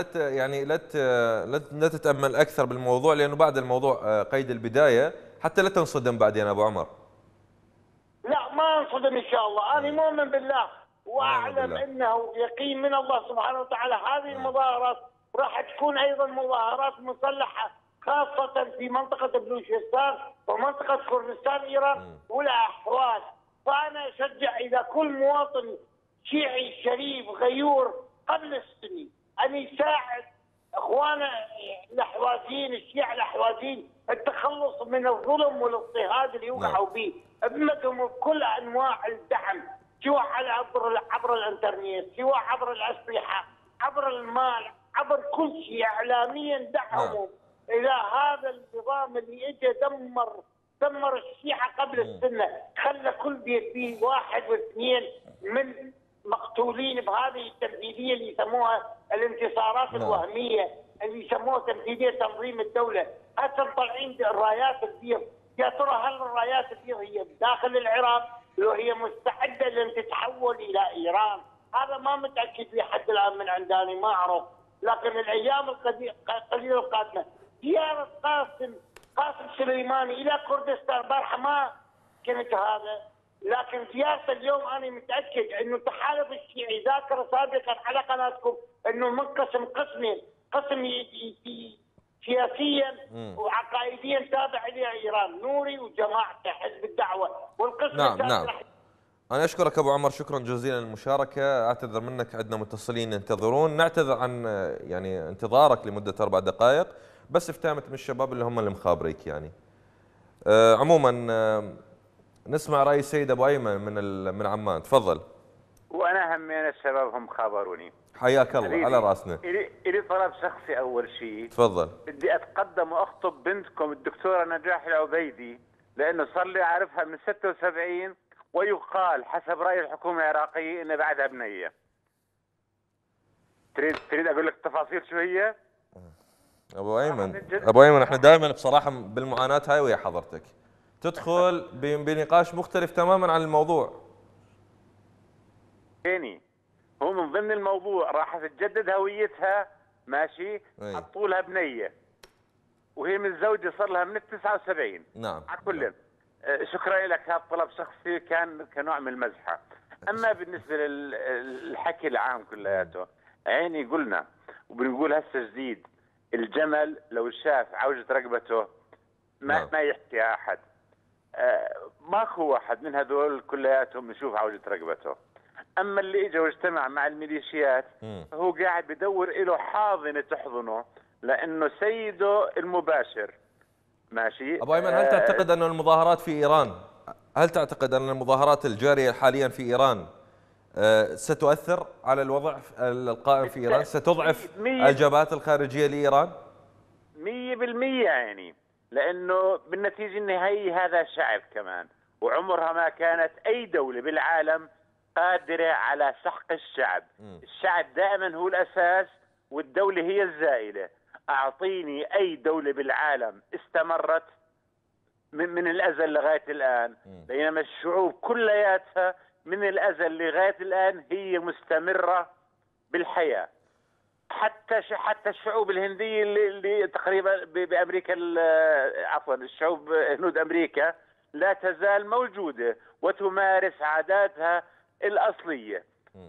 لا تتامل اكثر بالموضوع، لانه بعد الموضوع قيد البدايه، حتى لا تنصدم بعدين ابو عمر. لا ما انصدم ان شاء الله، انا مؤمن بالله واعلم انه يقين من الله سبحانه وتعالى. هذه المظاهرات راح تكون ايضا مظاهرات مسلحه، خاصة في منطقة بلوشستان ومنطقة كردستان إيران والأحواز. فأنا أشجع إذا كل مواطن شيعي شريف غيور قبل السني أن يساعد إخوانه الأحوازيين، الشيعة الأحوازيين، التخلص من الظلم والاضطهاد اللي وقعوا به، بمدهم بكل أنواع الدعم، سواء عبر الإنترنت، سواء عبر الأسلحة، عبر المال، عبر كل شيء، إعلاميا دعموا إلى هذا النظام اللي اجى دمر الشيعة قبل السنة، خلى كل بيت فيه 1 و2 من مقتولين بهذه التمهيدية اللي يسموها الانتصارات الوهمية، اللي يسموها تمهيدية تنظيم الدولة. هسه طالعين الرايات البيض يا ترى هل الرايات البيض هي بداخل العراق لو هي مستعده لان تتحول الى ايران؟ هذا ما متاكد فيه حتى الان من عنداني، ما اعرف. لكن الايام القليله القادمه زياره قاسم سليماني الى كردستان البارحه ما كانت هذا، لكن زيارته اليوم انا متاكد انه التحالف الشيعي ذاكر سابقا على قناتكم انه منقسم قسمين، قسم سياسيا وعقائديا تابع لايران، نوري وجماعته حزب الدعوه، والقسم نعم. أنا أشكرك أبو عمر، شكرا جزيلا للمشاركة. أعتذر منك، عندنا متصلين ينتظرون، نعتذر عن يعني انتظارك لمدة 4 دقائق، بس افتهمت من الشباب اللي هم اللي مخابريك يعني. عموما نسمع رأي السيد أبو أيمن من عمان، تفضل. وأنا همين الشباب هم خابروني. حياك الله، على راسنا. إلي طلب شخصي أول شيء. تفضل. بدي أتقدم وأخطب بنتكم الدكتورة نجاح العبيدي، لأنه صار لي أعرفها من 76، ويقال حسب رأي الحكومة العراقية إن بعدها بنية. تريد أقول لك التفاصيل شو هي؟ أبو أيمن احنا دائما بصراحة بالمعاناة هاي ويا حضرتك تدخل بنقاش مختلف تماما عن الموضوع. يعني هو من ضمن الموضوع راح تتجدد هويتها، ماشي، حطوا لها بنية وهي متزوجة صار لها من 79. نعم. على كل شكرا لك، هذا طلب شخصي كان كنوع من المزحة. أما بالنسبة للحكي العام كلياته، عيني قلنا وبنقول هسه جديد، الجمل لو شاف عوجة رقبته ما يحكي أحد. ماكو واحد من هذول كلياتهم يشوف عوجة رقبته. أما اللي إجا واجتمع مع الميليشيات هو قاعد بدور له حاضنة تحضنه، لأنه سيده المباشر. ماشي. أبو أيمن، هل تعتقد أن المظاهرات في إيران، هل تعتقد أن المظاهرات الجارية حاليا في إيران ستؤثر على الوضع القائم في إيران؟ ستضعف الجبهات الخارجية لإيران؟ 100% يعني، لأنه بالنتيجة النهائية هذا شعب كمان، وعمرها ما كانت أي دولة بالعالم قادرة على سحق الشعب. الشعب دائما هو الأساس والدولة هي الزائلة. أعطيني أي دولة بالعالم استمرت من الأزل لغاية الآن، بينما الشعوب كلياتها من الأزل لغاية الآن هي مستمرة بالحياة. حتى الشعوب الهندية اللي تقريبا بأمريكا، عفوا الشعوب هنود أمريكا لا تزال موجودة وتمارس عاداتها الأصلية.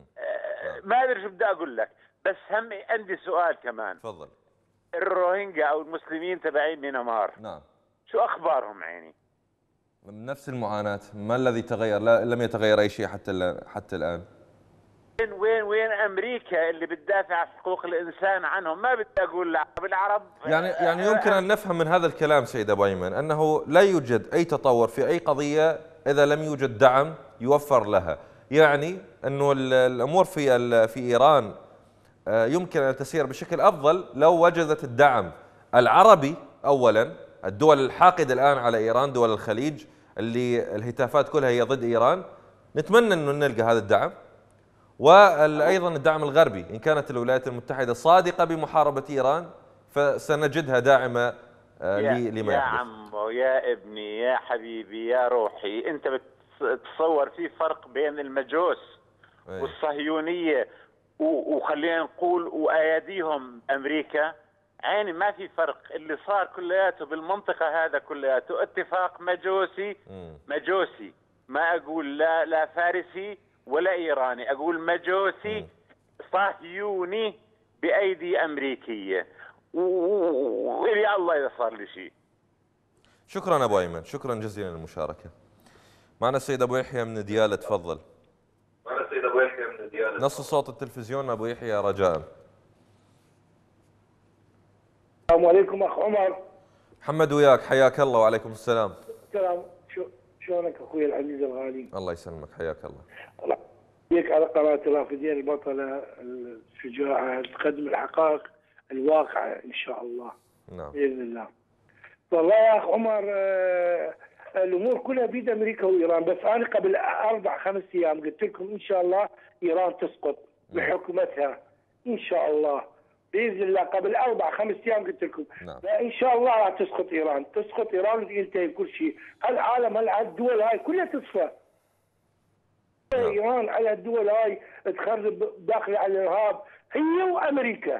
ما أدري شو بدي أقول لك، بس هم عندي سؤال كمان. تفضل. الروهينجا أو المسلمين تبعين ميانمار، نعم، شو أخبارهم عيني؟ نفس المعاناة، ما الذي تغير؟ لم يتغير أي شيء حتى الآن. وين أمريكا اللي بتدافع عن حقوق الإنسان عنهم؟ ما بدي أقول العرب يعني يمكن أن نفهم من هذا الكلام سيد أبو أيمن أنه لا يوجد أي تطور في أي قضية إذا لم يوجد دعم يوفر لها. يعني أنه الأمور في إيران يمكن أن تسير بشكل أفضل لو وجدت الدعم العربي أولا. الدول الحاقدة الآن على إيران، دول الخليج اللي الهتافات كلها هي ضد إيران، نتمنى أنه نلقى هذا الدعم. وأيضا الدعم الغربي، إن كانت الولايات المتحدة صادقة بمحاربة إيران فسنجدها داعمة لما يا يحدث. عمو، يا ابني، يا حبيبي، يا روحي، أنت بتصور في فرق بين المجوس والصهيونية وخلينا نقول وأياديهم أمريكا. عيني ما في فرق. اللي صار كلياته بالمنطقة هذا كلياته اتفاق مجوسي. ما أقول لا فارسي ولا إيراني، أقول مجوسي صهيوني بأيدي أمريكية. وإلي الله إذا صار لي شيء. شكرا أبو أيمن، شكرا جزيلا للمشاركة. معنا السيد أبو يحيى من ديالة، تفضل. نص صوت التلفزيون أبو يحيى رجاء. السلام عليكم أخ عمر. محمد وياك، حياك الله. وعليكم السلام. السلام، شلونك أخوي العزيز الغالي؟ الله يسلمك، حياك الله. الله يحييك على قناة الرافدين البطلة الشجاعة، تقدم الحقائق الواقعة إن شاء الله. نعم. بإذن الله. والله يا أخ عمر، الأمور كلها بيد أمريكا وإيران، بس أنا قبل 4-5 أيام قلت لكم إن شاء الله إيران تسقط بحكومتها إن شاء الله، باذن الله قبل 4-5 ايام قلت لكم. نعم. فان شاء الله راح تسقط ايران، تسقط ايران وتنتهي كل شيء. العالم الدول هاي كلها تصفى. ايران على الدول هاي تخرب داخل على الارهاب، هي وامريكا.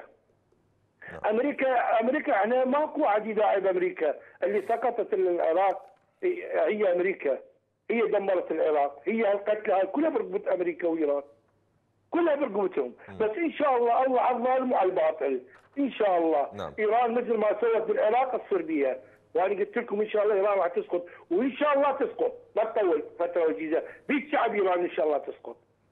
امريكا احنا ماكو واحد يداعب امريكا، اللي سقطت العراق هي امريكا، هي دمرت العراق، هي القتلى هاي كلها برقبه امريكا وايران. كلها برقبتهم، بس ان شاء الله الله على الظالم وعلى الباطل، ان شاء الله. نعم. ايران مثل ما سوت بالعراق تصير بيها، وانا قلت لكم ان شاء الله ايران راح تسقط، وان شاء الله تسقط، ما تطول فتره وجيزه، بيت شعب ايران ان شاء الله تسقط.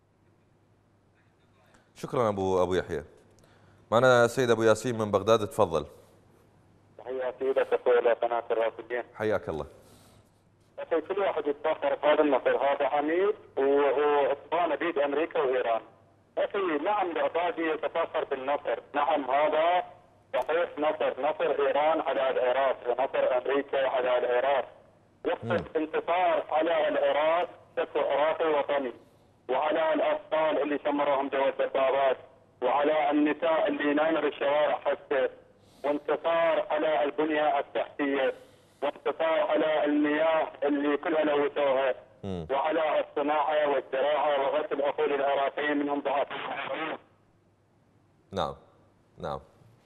شكرا ابو يحيى. معنا السيد ابو ياسين من بغداد، تفضل. تحياتي لك اخوي قناه الرافدين. حياك الله. اخي كل واحد يتفخر بهذا النصر، هذا عميد وعثمان بيد امريكا وايران. اخي نعم العبادي يتفاخر بالنصر، نعم هذا صحيح نصر ايران على العراق ونصر امريكا على العراق. يقصد انتصار على العراق شكل عراقي وطني، وعلى الاطفال اللي شمروهم جوا الدبابات، وعلى النساء اللي نايمه بالشوارع حتى، وانتصار على البنيه التحتيه، وانتصار على المياه اللي كلها لوثوها، وعلى الصناعه والزراعه وغسل عقول العراقيين منهم ضعفاء. نعم.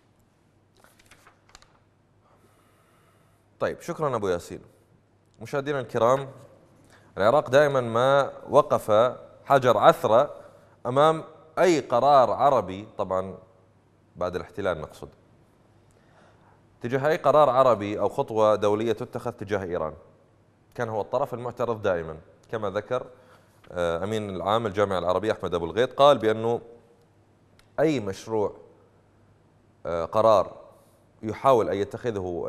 طيب شكرا ابو ياسين. مشاهدينا الكرام، العراق دائما ما وقف حجر عثرة امام اي قرار عربي، طبعا بعد الاحتلال نقصد، تجاه اي قرار عربي او خطوه دوليه تتخذ تجاه ايران. كان هو الطرف المعترض دائما، كما ذكر امين العام الجامعه العربيه احمد ابو الغيط، قال بانه اي مشروع قرار يحاول ان يتخذه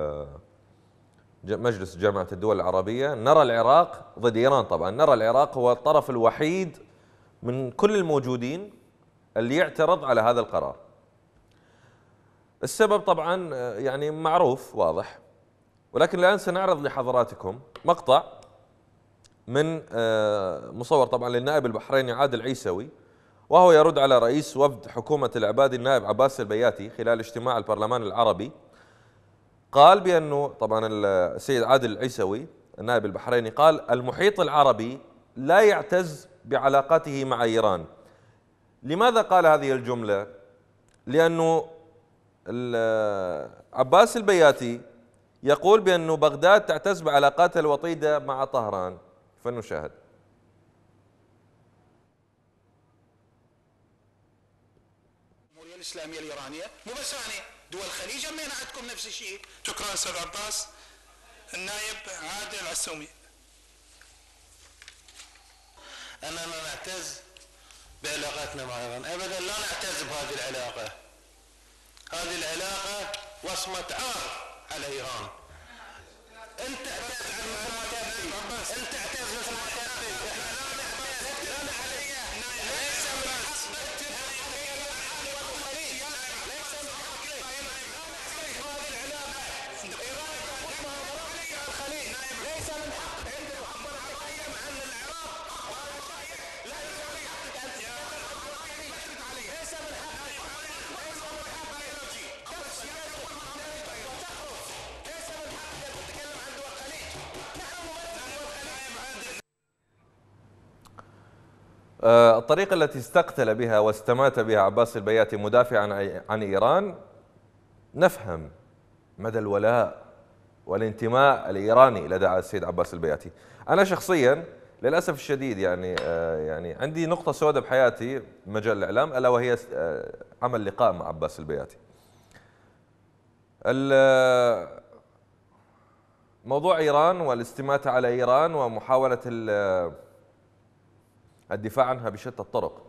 مجلس جامعه الدول العربيه، نرى العراق ضد ايران. طبعا نرى العراق هو الطرف الوحيد من كل الموجودين اللي يعترض على هذا القرار. السبب طبعا يعني معروف واضح، ولكن الآن سنعرض لحضراتكم مقطع من مصور طبعا للنائب البحريني عادل عيسوي، وهو يرد على رئيس وفد حكومة العبادي النائب عباس البياتي خلال اجتماع البرلمان العربي. قال بأنه طبعا السيد عادل العيسوي النائب البحريني قال: المحيط العربي لا يعتز بعلاقاته مع إيران. لماذا قال هذه الجملة؟ لأنه عباس البياتي يقول بأن بغداد تعتز بعلاقاتها الوطيدة مع طهران. فلنشاهد. الجمهورية الإسلامية الإيرانية مو بس أنا، دول الخليج همين عندكم نفس الشيء. شكرا أستاذ عباس. النائب عادل العسومي. أننا نعتز بعلاقاتنا مع إيران، أبدا لا نعتز بهذه العلاقة. هذه العلاقة وصمة عار على إيران. أنت تعتز مثل ما تبي، أنت تعتز مثل ما تبي، إحنا لا نعتز، لا نعتز. ليس من حقك ليس من حقك هذه العلاقة. إيران تحكمها مناطق الخليج، ليس من حقك أنت تعبر عن رأيك عن العراق. لا يسوي حقك أنت، ليس من حقك. الطريقة التي استقتل بها واستمات بها عباس البياتي مدافعا عن إيران، نفهم مدى الولاء والانتماء الإيراني لدى السيد عباس البياتي. أنا شخصيا للأسف الشديد يعني عندي نقطة سوداء بحياتي مجال الإعلام، ألا وهي عمل لقاء مع عباس البياتي. موضوع إيران والاستماتة على إيران ومحاولة الدفاع عنها بشتى الطرق،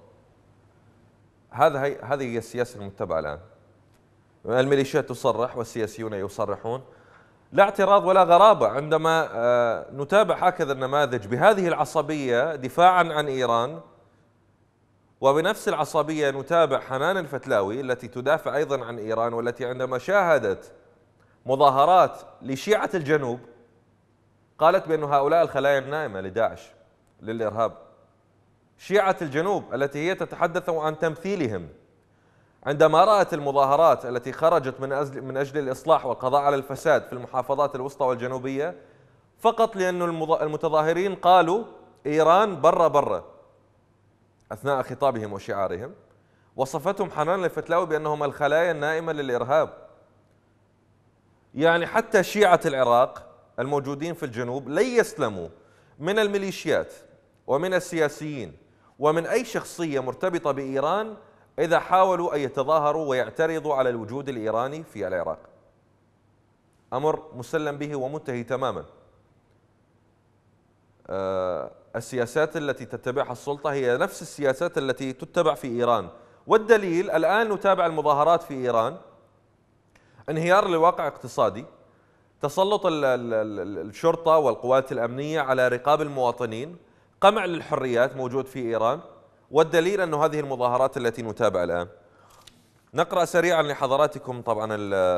هذه هي السياسة المتبعة الآن. الميليشيات تصرح والسياسيون يصرحون، لا اعتراض ولا غرابة عندما نتابع هكذا النماذج بهذه العصبية دفاعا عن إيران، وبنفس العصبية نتابع حنان الفتلاوي التي تدافع أيضا عن إيران، والتي عندما شاهدت مظاهرات لشيعة الجنوب قالت بأن هؤلاء الخلايا النائمة لداعش للإرهاب. شيعة الجنوب التي هي تتحدث عن تمثيلهم عندما رأت المظاهرات التي خرجت من أجل الإصلاح والقضاء على الفساد في المحافظات الوسطى والجنوبية، فقط لأن المتظاهرين قالوا إيران برا برا أثناء خطابهم وشعارهم، وصفتهم حنان الفتلاوي بأنهم الخلايا النائمة للإرهاب. يعني حتى شيعة العراق الموجودين في الجنوب لن يسلموا من الميليشيات ومن السياسيين ومن أي شخصية مرتبطة بإيران إذا حاولوا أن يتظاهروا ويعترضوا على الوجود الإيراني في العراق. أمر مسلم به ومنتهي تماما. السياسات التي تتبعها السلطة هي نفس السياسات التي تتبع في إيران، والدليل الآن نتابع المظاهرات في إيران، انهيار للواقع الاقتصادي، تسلط الشرطة والقوات الأمنية على رقاب المواطنين، قمع للحريات موجود في إيران، والدليل أن هذه المظاهرات التي نتابع الآن. نقرأ سريعا لحضراتكم طبعا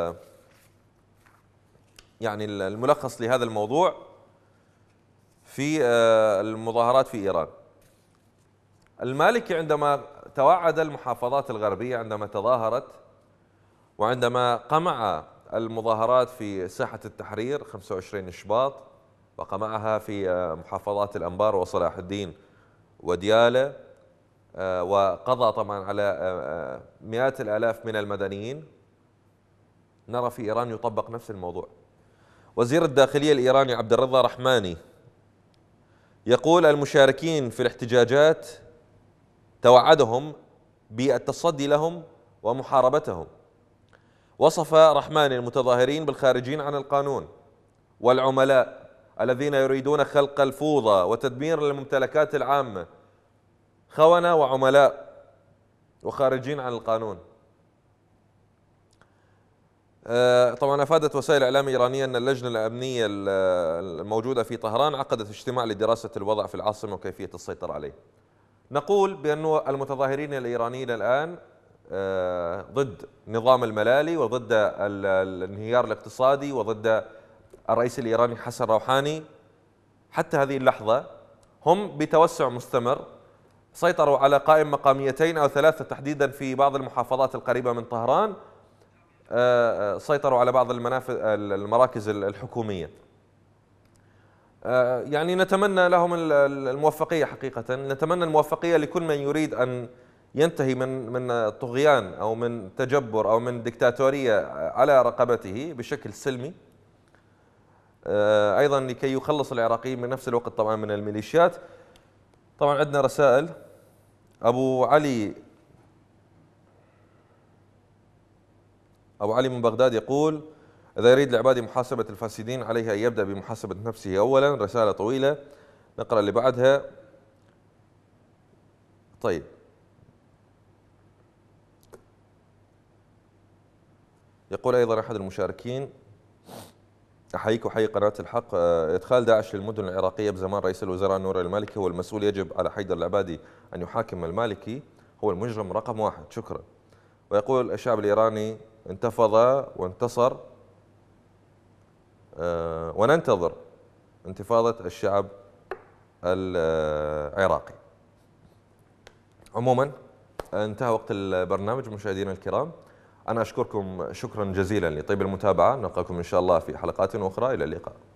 يعني الملخص لهذا الموضوع في المظاهرات في إيران. المالكي عندما توعد المحافظات الغربية عندما تظاهرت وعندما قمع المظاهرات في ساحة التحرير 25 شباط، وقمعها في محافظات الأنبار وصلاح الدين وديالى، وقضى طبعا على مئات الآلاف من المدنيين، نرى في إيران يطبق نفس الموضوع. وزير الداخلية الإيراني عبد الرضا رحماني يقول المشاركين في الاحتجاجات توعدهم بالتصدي لهم ومحاربتهم. وصف رحماني المتظاهرين بالخارجين عن القانون والعملاء الذين يريدون خلق الفوضى وتدمير الممتلكات العامة، خونة وعملاء وخارجين عن القانون. طبعا أفادت وسائل إعلام إيرانية أن اللجنة الأمنية الموجودة في طهران عقدت اجتماع لدراسة الوضع في العاصمة وكيفية السيطرة عليه. نقول بأن المتظاهرين الإيرانيين الآن ضد نظام الملالي وضد الانهيار الاقتصادي وضد الرئيس الإيراني حسن روحاني. حتى هذه اللحظة هم بتوسع مستمر، سيطروا على قائم مقاميتين أو ثلاثة تحديدا في بعض المحافظات القريبة من طهران، سيطروا على بعض المراكز الحكومية. يعني نتمنى لهم الموفقية حقيقة، نتمنى الموفقية لكل من يريد أن ينتهي من طغيان أو من تجبر أو من ديكتاتورية على رقبته بشكل سلمي، أيضا لكي يخلص العراقيين من نفس الوقت طبعا من الميليشيات. طبعا عندنا رسائل. أبو علي من بغداد يقول إذا يريد العبادي محاسبة الفاسدين عليه أن يبدأ بمحاسبة نفسه أولا. رسالة طويلة، نقرأ اللي بعدها. طيب، يقول أيضا أحد المشاركين أحييك وحيي قناة الحق، إدخال داعش للمدن العراقية بزمان رئيس الوزراء نور المالكي هو المسؤول، يجب على حيدر العبادي أن يحاكم المالكي، هو المجرم رقم 1. شكرا. ويقول الشعب الإيراني انتفض وانتصر، وننتظر انتفاضة الشعب العراقي. عموما انتهى وقت البرنامج مشاهدينا الكرام، أنا أشكركم شكرا جزيلا لطيب المتابعة، نلقاكم إن شاء الله في حلقات أخرى، إلى اللقاء.